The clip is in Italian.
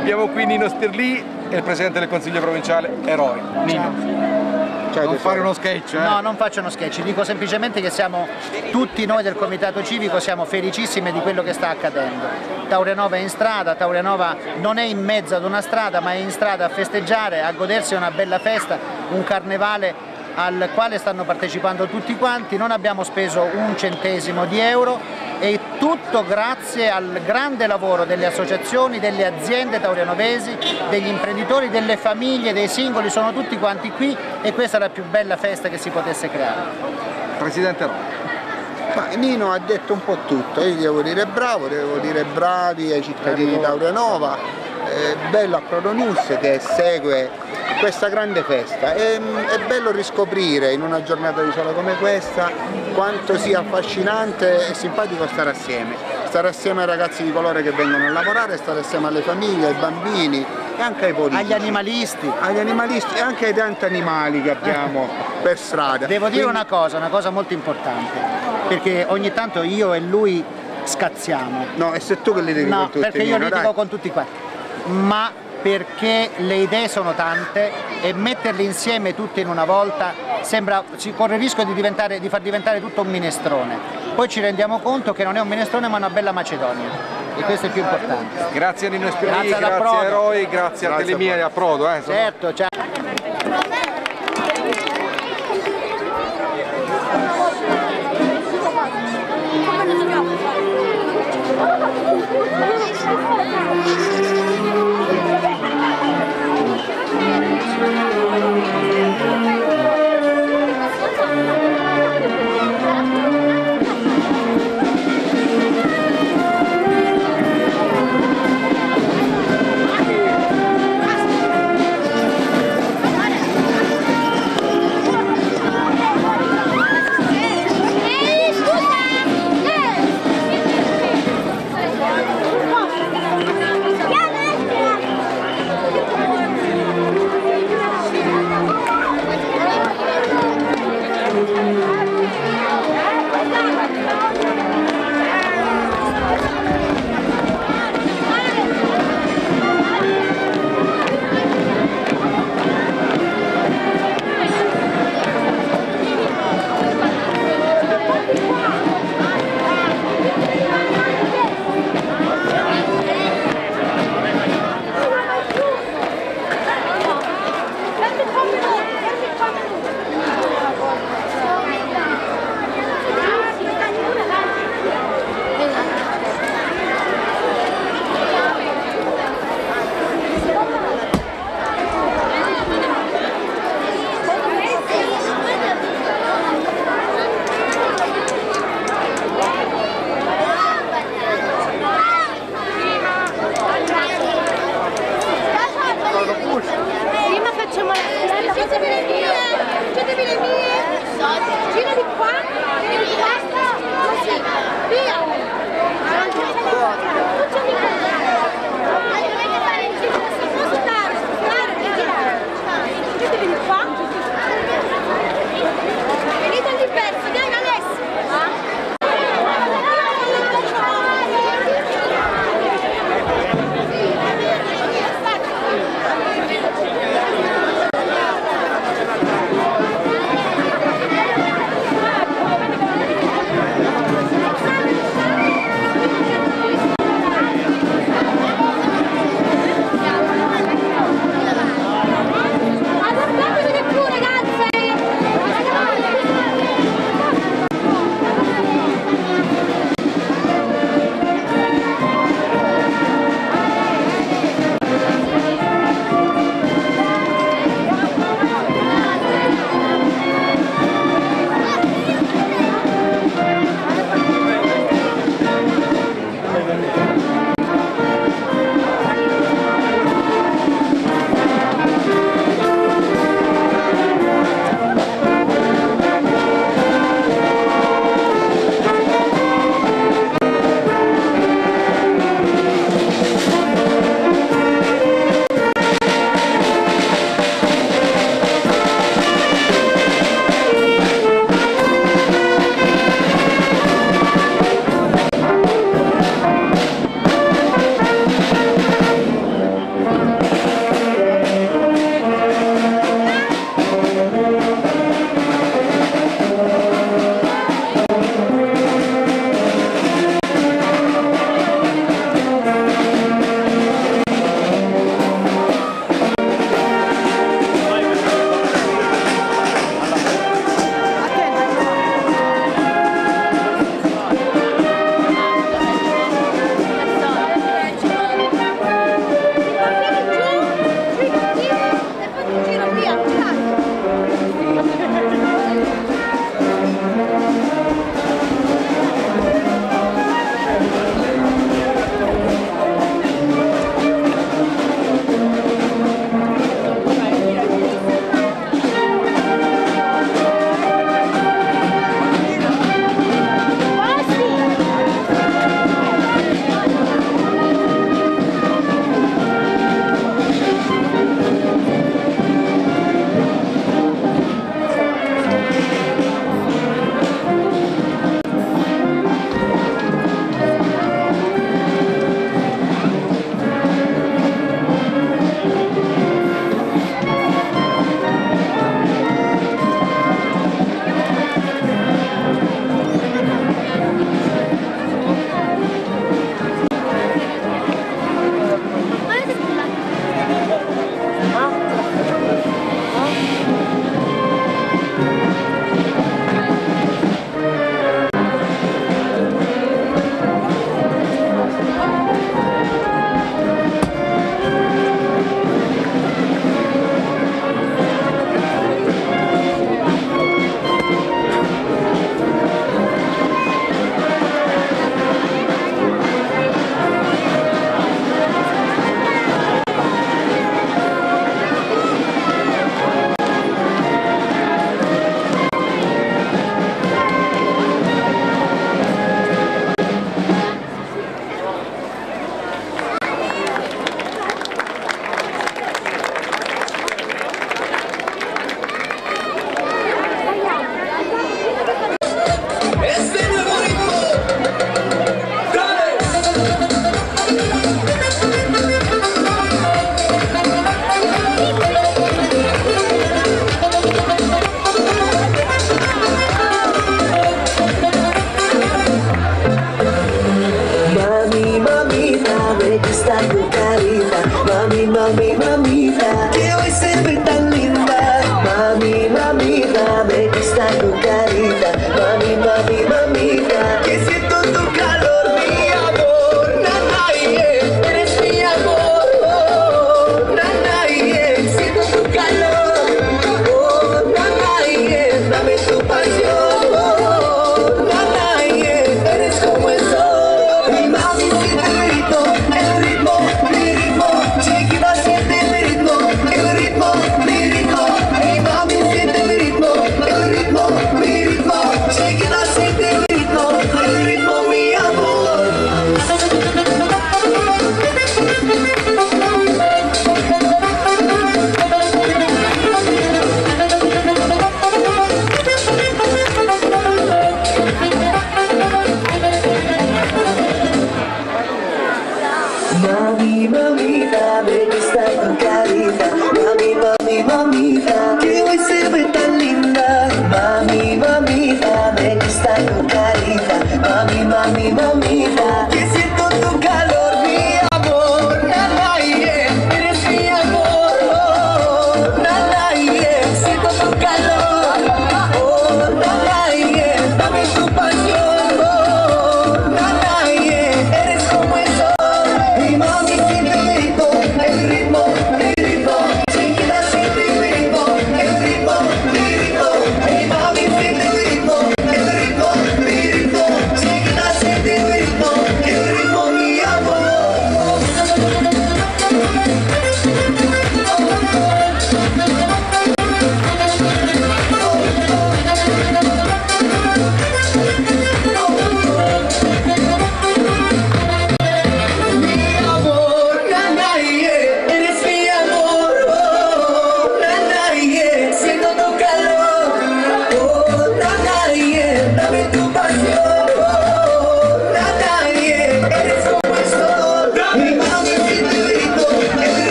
Abbiamo qui Nino Stirlì e il presidente del Consiglio provinciale Eroi. Nino. Non fare uno sketch, No, non faccio uno sketch, dico semplicemente che siamo, tutti noi del Comitato Civico siamo felicissimi di quello che sta accadendo. Taurianova è in strada, Taurianova non è in mezzo ad una strada, ma è in strada a festeggiare, a godersi una bella festa, un carnevale al quale stanno partecipando tutti quanti. Non abbiamo speso un centesimo di euro e tutto grazie al grande lavoro delle associazioni, delle aziende taurianovesi, degli imprenditori, delle famiglie, dei singoli, sono tutti quanti qui e questa è la più bella festa che si potesse creare. Presidente Eroi. Ma Nino ha detto un po' tutto, io devo dire bravo, devo dire bravi ai cittadini di Taurianova, bello a Prodonews che segue questa grande festa, è bello riscoprire in una giornata di sole come questa quanto sia affascinante e simpatico stare assieme ai ragazzi di colore che vengono a lavorare, stare assieme alle famiglie, ai bambini e anche ai politici. Agli animalisti E anche ai tanti animali che abbiamo per strada. Devo dire una cosa molto importante, perché ogni tanto io e lui scazziamo. No, e se tu che li devi con tutti? No, perché io Nino, litigo dai. con tutti quanti, ma perché le idee sono tante e metterle insieme tutte in una volta si corre il rischio di far diventare tutto un minestrone. Poi ci rendiamo conto che non è un minestrone ma una bella Macedonia e questo è il più importante. Grazie a Nino Stirlì, Grazie a Eroi, grazie a Telemia e a Prodo. Certo, ciao. Prima facciamo la... Gira di qua.